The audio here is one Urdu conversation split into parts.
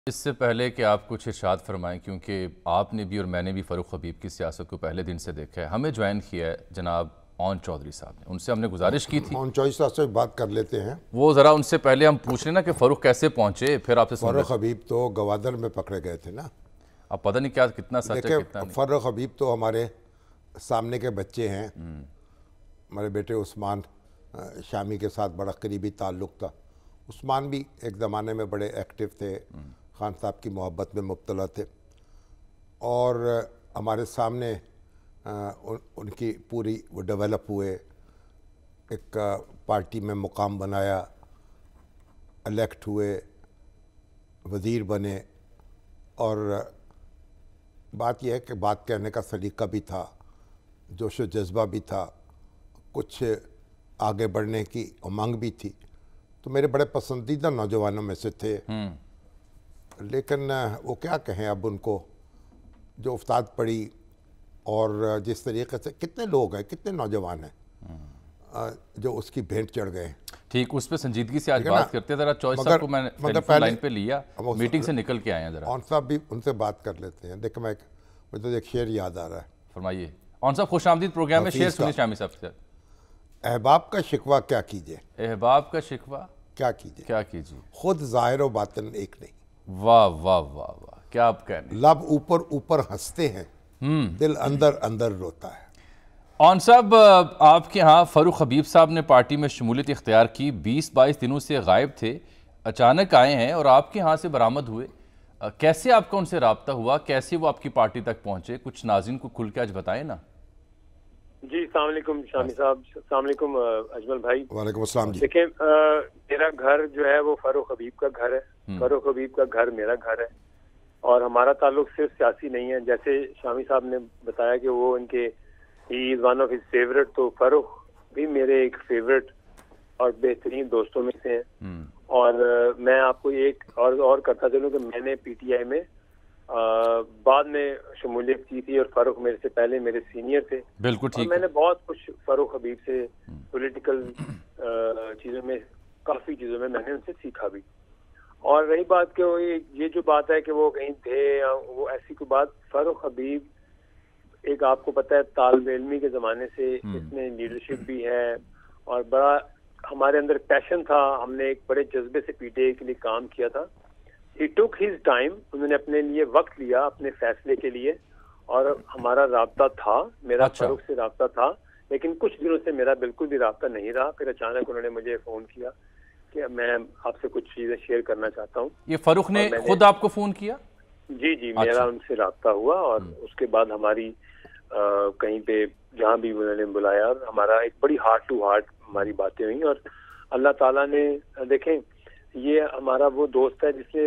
اس سے پہلے کہ آپ کچھ ارشاد فرمائیں، کیونکہ آپ نے بھی اور میں نے بھی فاروق حبیب کی سیاست کو پہلے دن سے دیکھا ہے، ہمیں جوائن کیا ہے جناب اون چودھری صاحب نے، ان سے ہم نے گزارش کی تھی اون چودھری صاحب سے بات کر لیتے ہیں۔ وہ ذرا ان سے پہلے ہم پوچھ لیں نا کہ فاروق کیسے پہنچے، پھر آپ سے سن فاروق حبیب تو گوادر میں پکڑے گئے تھے نا۔ اب پتہ نہیں کیا کتنا سچ ہے کتنا دیکھیں، نہیں۔ فاروق حبیب تو ہمارے سامنے کے بچے ہیں۔ ہمارے بیٹے عثمان شامی کے ساتھ بڑا قریبی تعلق تھا۔ عثمان بھی ایک زمانے میں بڑے ایکٹیو تھے، خان صاحب کی محبت میں مبتلا تھے، اور ہمارے سامنے ان کی پوری وہ ڈیولپ ہوئے، ایک پارٹی میں مقام بنایا، الیکٹ ہوئے، وزیر بنے، اور بات یہ ہے کہ بات کہنے کا سلیقہ بھی تھا، جوش و جذبہ بھی تھا، کچھ آگے بڑھنے کی امنگ بھی تھی، تو میرے بڑے پسندیدہ نوجوانوں میں سے تھے۔ لیکن وہ کیا کہیں اب ان کو، جو افتاد پڑی، اور جس طریقے سے کتنے لوگ ہیں، کتنے نوجوان ہیں جو اس کی بھینٹ چڑھ گئے ہیں۔ ٹھیک، اس پہ سنجیدگی سے آج بات کرتے ہیں۔ ذرا چوہدری صاحب کو میں نے ٹیلیفون لائن پہ لیا، میٹنگ سے نکل کے آئے ہیں، ذرا اون صاحب بھی ان سے بات کر لیتے ہیں۔ دیکھیں، مجھے تو ایک شعر یاد آ رہا ہے۔ فرمائیے اون صاحب، خوش آمدید پروگرام میں، شعر سنیے شامی صاحب سے۔ احباب کا شکوہ کیا کیجئے، احباب کا شکوہ کیا کیجئے، کیا کیجیے، خود ظاہر و باطن ایک نہیں۔ واہ واہ واہ واہ، کیا آپ کہنے۔ لب اوپر اوپر ہنستے ہیں، دل اندر اندر روتا ہے۔ اون صاحب، آپ کے ہاں فاروق حبیب صاحب نے پارٹی میں شمولیت اختیار کی، 20-22 دنوں سے غائب تھے، اچانک آئے ہیں اور آپ کے ہاں سے برآمد ہوئے۔ کیسے آپ کا ان سے رابطہ ہوا، کیسے وہ آپ کی پارٹی تک پہنچے، کچھ ناظرین کو کھل کے آج بتائیں نا۔ جی، السلام علیکم شامی صاحب، السلام علیکم اجمل بھائی۔ وعلیکم السلام جی۔ دیکھیں، میرا گھر جو ہے وہ فاروق حبیب کا گھر ہے، فاروق حبیب کا گھر میرا گھر ہے، اور ہمارا تعلق صرف سیاسی نہیں ہے۔ جیسے شامی صاحب نے بتایا کہ وہ ان کے ہی is one of his favourite, تو فاروق بھی میرے ایک فیوریٹ اور بہترین دوستوں میں سے ہیں۔ اور میں آپ کو ایک اور کرتا چلوں کہ میں نے پی ٹی آئی میں بعد میں شمولیت کی تھی، اور فاروق میرے سے پہلے میرے سینئر تھے۔ بالکل ٹھیک، میں نے بہت کچھ فاروق حبیب سے پولیٹیکل چیزوں میں، کافی چیزوں میں نے ان سے سیکھا بھی۔ اور رہی بات کہ یہ جو بات ہے کہ وہ کہیں تھے یا وہ ایسی کوئی بات، فاروق حبیب ایک، آپ کو پتہ ہے، طالب علمی کے زمانے سے اس میں لیڈرشپ بھی ہے، اور بڑا ہمارے اندر پیشن تھا۔ ہم نے ایک بڑے جذبے سے پی ٹی آئی کے لیے کام کیا تھا۔ He took his time، انہوں نے اپنے لیے وقت لیا اپنے فیصلے کے لیے، اور ہمارا رابطہ تھا، میرا فاروق سے رابطہ تھا، لیکن کچھ دنوں سے میرا بالکل بھی رابطہ نہیں رہا۔ پھر اچانک انہوں نے مجھے فون کیا کہ میں آپ سے کچھ چیزیں شیئر کرنا چاہتا ہوں۔ یہ فاروق نے خود آپ کو فون کیا؟ جی جی، میرا ان سے رابطہ ہوا، اور اس کے بعد ہماری کہیں پہ جہاں بھی انہوں نے بلایا، اور ہمارا ایک بڑی ہارٹ ٹو ہارٹ ہماری باتیں ہوئیں، اور اللہ تعالیٰ نے، دیکھیں، یہ ہمارا وہ دوست ہے جس نے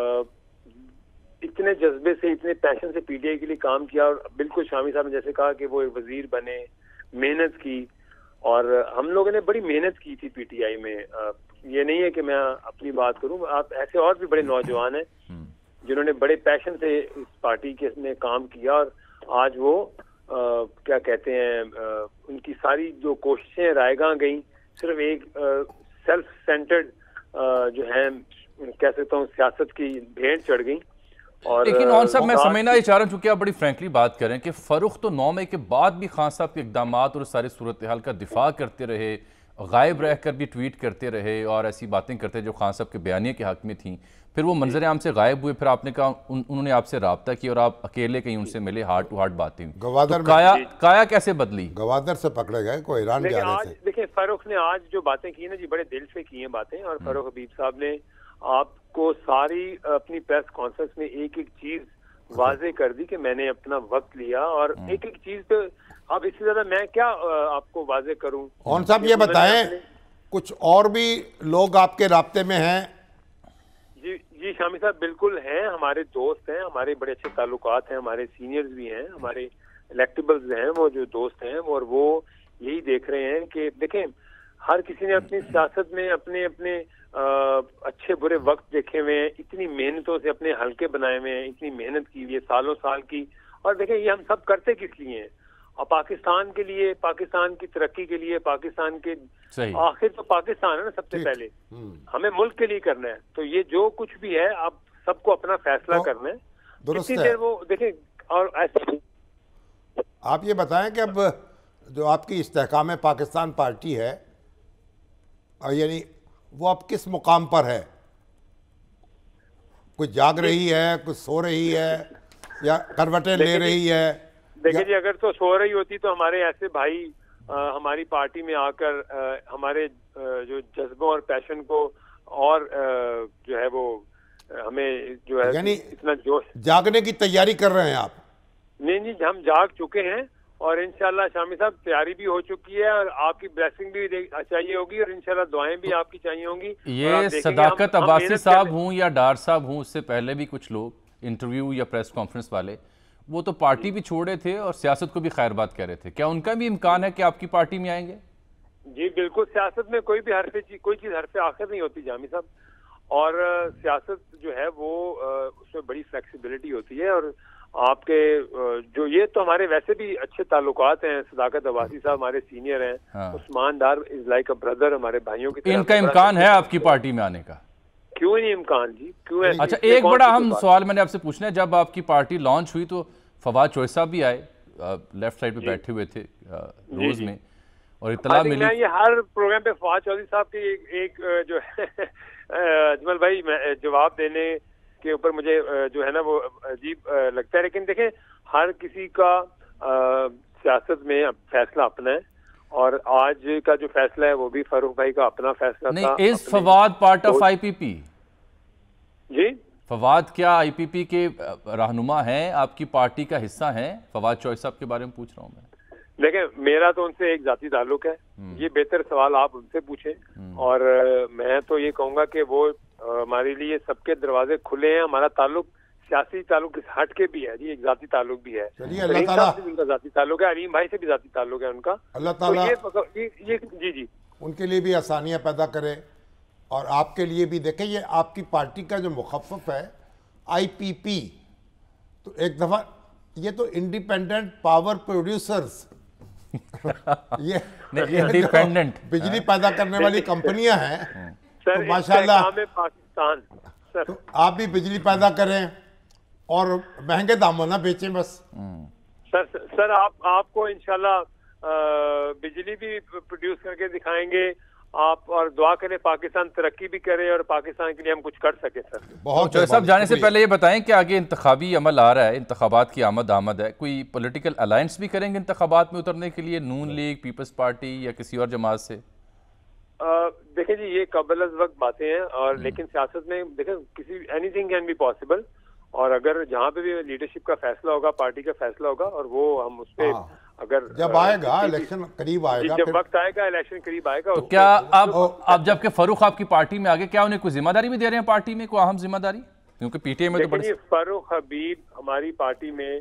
اتنے جذبے سے، اتنے پیشن سے پی ٹی آئی کے لیے کام کیا، اور بالکل شامی صاحب نے جیسے کہا کہ وہ ایک وزیر بنے، محنت کی، اور ہم لوگوں نے بڑی محنت کی تھی پی ٹی آئی میں۔ یہ نہیں ہے کہ میں اپنی بات کروں، آپ ایسے اور بھی بڑے نوجوان ہیں جنہوں نے بڑے پیشن سے اس پارٹی کے میں کام کیا، اور آج وہ کیا کہتے ہیں، ان کی ساری جو کوششیں رائے گاں گئیں، صرف ایک سیلف سینٹرڈ جو ہے، کہہ سکتا ہوں، سیاست کی بھینٹ چڑھ گئی۔ لیکن اون صاحب، میں سمجھنا چاہ رہا ہوں، چونکہ آپ بڑی فرینکلی بات کریں کہ فاروق تو 9 مئی کے بعد بھی خان صاحب کے اقدامات اور سارے صورتحال کا دفاع کرتے رہے، غائب رہ کر بھی ٹویٹ کرتے رہے، اور ایسی باتیں کرتے جو خان صاحب کے بیانیے کے حق میں تھیں۔ پھر وہ منظر عام سے غائب ہوئے، پھر آپ نے کہا انہوں نے آپ سے رابطہ کیا اور آپ اکیلے کہیں ان سے ملے، ہارٹ ٹو ہارٹ باتیں ہوئی۔ گوادر کایا کیسے بدلی؟ گوادر سے پکڑے گئے، کوئی ایران جا رہے تھے۔ دیکھیں، فاروق نے آج جو باتیں کی نا جی، بڑے دل سے کی ہیں باتیں، اور فاروق حبیب صاحب نے آپ کو ساری اپنی پریس کانفرنس میں ایک ایک چیز واضح کر دی کہ میں نے اپنا وقت لیا، اور ایک ایک چیز پہ اب اس سے زیادہ میں کیا آپ کو واضح کروں۔ اون صاحب یہ بتائیں، کچھ اور بھی لوگ آپ کے رابطے میں ہیں؟ جی شامی صاحب، بالکل ہیں، ہمارے دوست ہیں، ہمارے بڑے اچھے تعلقات ہیں، ہمارے سینئرز بھی ہیں، ہمارے الیکٹیبلز ہیں، وہ جو دوست ہیں، اور وہ یہی دیکھ رہے ہیں کہ دیکھیں، ہر کسی نے اپنی سیاست میں اپنے اپنے اچھے برے وقت دیکھے ہوئے ہیں، اتنی محنتوں سے اپنے حلقے بنائے ہوئے ہیں، اتنی محنت کی ہوئی ہے سالوں سال کی، اور دیکھیں یہ ہم سب کرتے کس لیے ہیں؟ اور پاکستان کے لیے، پاکستان کی ترقی کے لیے، پاکستان کے آخر تو پاکستان ہے نا سب سے پہلے، ہمیں ملک کے لیے کرنا ہے۔ تو یہ جو کچھ بھی ہے، اب سب کو اپنا فیصلہ تو کرنا ہے. درست اتنی ہے. دیر وہ دیکھیں. اور ایسے آپ یہ بتائیں کہ اب جو آپ کی استحکام پاکستان پارٹی ہے یعنی وہ اب کس مقام پر ہے؟ کوئی جاگ رہی ہے, کوئی سو رہی ہے, یا کروٹیں لے رہی ہے؟ دیکھیں جی, اگر تو سو رہی ہوتی تو ہمارے ایسے بھائی ہماری پارٹی میں آ کر ہمارے جو جذبوں اور پیشن کو اور جو ہے وہ ہمیں جو ہے یعنی اتنا جوش. جاگنے کی تیاری کر رہے ہیں آپ؟ نہیں جی, ہم جاگ چکے ہیں اور انشاءاللہ شامی صاحب تیاری بھی ہو چکی ہے, اور آپ کی بلیسنگ بھی چاہیے ہوگی, اور انشاءاللہ دعائیں بھی آپ کی چاہیے ہوں گی. یہ صداقت عباسی صاحب ہوں یا ڈار صاحب ہوں, اس سے پہلے بھی کچھ لوگ انٹرویو یا پریس کانفرنس والے, وہ تو پارٹی بھی چھوڑے تھے اور سیاست کو بھی خیر بات کہہ رہے تھے. کیا ان کا بھی امکان ہے کہ آپ کی پارٹی میں آئیں گے؟ جی بالکل, سیاست میں کوئی چیز حرف آخر نہیں ہوتی جامی صاحب, اور سیاست جو ہے وہ اس میں بڑی فلیکسیبلٹی ہوتی ہے. اور آپ کے جو یہ تو ہمارے ویسے بھی اچھے تعلقات ہیں. صداقت عباسی صاحب ہمارے سینئر ہیں, Usman Dar is like a brother, ہمارے بھائیوں کی طرح. ان کا امکان ہے آپ کی پارٹی میں آنے کا؟ کیوں نہیں امکان جی, کیوں ہے. اچھا, ایک بڑا اہم سوال میں نے آپ سے پوچھنا ہے, جب آپ کی پارٹی لانچ ہوئی تو فواد چوہے صاحب بھی آئے, لیفٹ سائڈ پہ بیٹھے ہوئے تھے روز میں, اور اطلاع ملی. میں یہ ہر پروگرام پہ فواد چودھری صاحب کی ایک جو ہے اجمل بھائی جواب دینے کے اوپر مجھے جو ہے نا وہ عجیب لگتا ہے, لیکن دیکھیں ہر کسی کا سیاست میں فیصلہ اپنا ہے, اور آج کا جو فیصلہ ہے وہ بھی فاروق بھائی کا اپنا فیصلہ تھا. نہیں, is Fawad part of I P P? جی, فواد کیا آئی پی پی کے رہنما ہیں, آپ کی پارٹی کا حصہ ہیں؟ فواد چوہے صاحب کے بارے میں پوچھ رہا ہوں میں. دیکھیں میرا تو ان سے ایک ذاتی تعلق ہے, یہ بہتر سوال آپ ان سے پوچھیں, اور میں تو یہ کہوں گا کہ وہ ہمارے لیے سب کے دروازے کھلے ہیں. ہمارا تعلق سیاسی تعلق اس ہٹ کے بھی ہے جی, ایک ذاتی تعلق بھی ہے. اللہ تعالیٰ ان کا ذاتی تعلق ہے, علیم بھائی سے بھی ذاتی تعلق ہے ان کا. اللہ تعالیٰ جی ان کے لیے بھی آسانیاں پیدا کرے, اور آپ کے لیے بھی. دیکھیں یہ آپ کی پارٹی کا جو مخفف ہے آئی پی پی, تو ایک دفعہ یہ تو انڈیپینڈنٹ پاور پروڈیوسرز, یہ انڈیپینڈنٹ بجلی پیدا کرنے والی کمپنیاں ہیں, سر, تو ماشاءاللہ پاکستان تو آپ بھی بجلی پیدا کریں اور مہنگے داموں نہ بیچیں بس. سر آپ کو انشاءاللہ بجلی بھی پروڈیوس کر کے دکھائیں گے آپ, اور دعا کریں پاکستان ترقی بھی کرے اور پاکستان کے لیے ہم کچھ کر سکیں. سر بہت چوہے صاحب, جانے سے پہلے یہ بتائیں کہ آگے انتخابی عمل آ رہا ہے, انتخابات کی آمد ہے, کوئی پولیٹیکل الائنس بھی کریں گے انتخابات میں اترنے کے لیے, نون لیگ, پیپلز پارٹی یا کسی اور جماعت سے؟ دیکھیں جی یہ قبل از وقت باتیں ہیں, اور لیکن سیاست میں دیکھیں کسی anything can be possible, اور اگر جہاں پہ بھی لیڈرشپ کا فیصلہ ہوگا, پارٹی کا فیصلہ ہوگا, اور وہ ہم اس پہ اگر جب آئے گا الیکشن قریب آئے گا, جب وقت آئے گا, الیکشن قریب آئے گا, تو کیا اب جب کہ فاروق آپ کی پارٹی میں آگے, کیا انہیں کوئی ذمہ داری بھی دے رہے ہیں پارٹی میں, کوئی اہم ذمہ داری؟ کیونکہ پی ٹی اے میں تو بڑی فاروق حبیب ہماری پارٹی میں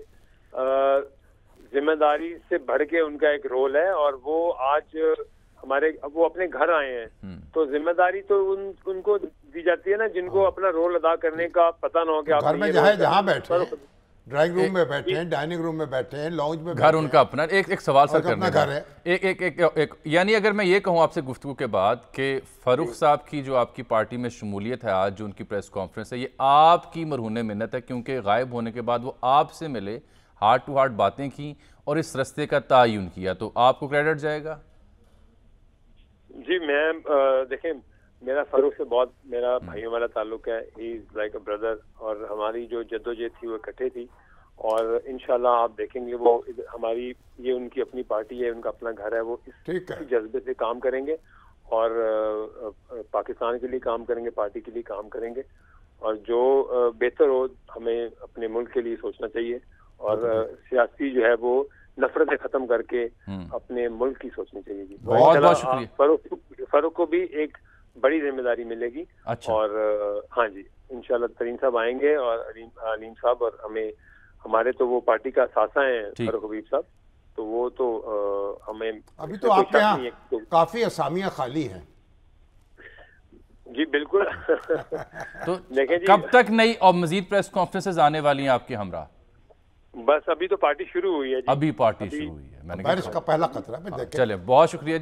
ذمہ داری سے بڑھ کے ان کا ایک رول ہے, اور وہ آج وہ اپنے گھر آئے ہیں, تو ذمہ داری تو ان کو دی جاتی ہے نا جن کو اپنا رول ادا کرنے کا پتہ نہ ہو کہ گھر میں جہاں بیٹھے ہیں, ڈرائنگ روم میں بیٹھے ہیں, ڈائننگ روم میں بیٹھے ہیں, لاؤنج میں, گھر ان کا اپنا. ایک سوال سر کرنے کا, یعنی اگر میں یہ کہوں آپ سے گفتگو کے بعد کہ فاروق صاحب کی جو آپ کی پارٹی میں شمولیت ہے, آج جو ان کی پریس کانفرنس ہے, یہ آپ کی مرہون منت ہے, کیونکہ غائب ہونے کے بعد وہ آپ سے ملے, ہارٹ ٹو ہارٹ باتیں کی اور اس رستے کا تعین کیا, تو آپ کو کریڈٹ جائے گا؟ جی میں دیکھیں میرا فاروق سے بہت میرا بھائیوں والا تعلق ہے, ہی از لائک اے بردر, اور ہماری جو جدوجہد تھی وہ اکٹھے تھی, اور انشاءاللہ آپ دیکھیں گے وہ ہماری یہ ان کی اپنی پارٹی ہے, ان کا اپنا گھر ہے, وہ اس جذبے سے کام کریں گے اور پاکستان کے لیے کام کریں گے, پارٹی کے لیے کام کریں گے, اور جو بہتر ہو ہمیں اپنے ملک کے لیے سوچنا چاہیے, اور سیاسی جو ہے وہ نفرتیں ختم کر کے اپنے ملک کی سوچنی چاہیے. جی بہت بہت شکریہ. فاروق کو بھی ایک بڑی ذمہ داری ملے گی, اور ہاں جی انشاءاللہ ترین صاحب آئیں گے, اور علیم صاحب, اور ہمارے تو وہ پارٹی کا اثاثہ ہیں فاروق حبیب صاحب, تو وہ تو ہمیں ابھی تو آپ کے یہاں کافی اسامیاں خالی ہیں. جی بالکل. تو کب تک نئی اور مزید پریس کانفرنسز آنے والی ہیں آپ کے ہمراہ؟ بس ابھی تو پارٹی شروع ہوئی ہے. ابھی پارٹی شروع ہوئی ہے, بارش کا پہلا خطرہ. چلے, بہت شکریہ.